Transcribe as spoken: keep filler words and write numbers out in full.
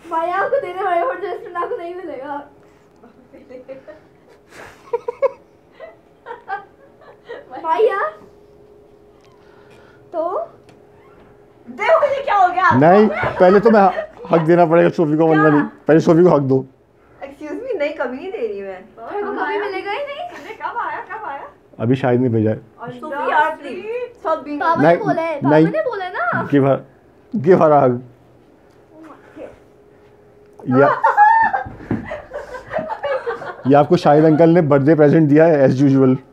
भाई आपको देने वाले और रेस्टोरेंट आपको नहीं मिलेगा। भैया तो देखो मुझे क्या हो गया। नहीं पहले तो मैं हक देना पड़ेगा सोफी को, वरना नहीं। पहले सोफी को हक दो। एक्सक्यूज मी, नहीं कभी नहीं दे रही मैं। मेरे को कभी मिलेगा ही नहीं। तुमने कब आया कब आया? अभी शायद नहीं भेजा है। सोफी यार प्लीज स्टॉप बीइंग। पापा ने नहीं, बोला है, नहीं। पापा ने बोला है ना। Give her give her a hug. या ये आपको शाहिद अंकल ने बर्थडे प्रेजेंट दिया है एज यूजुअल।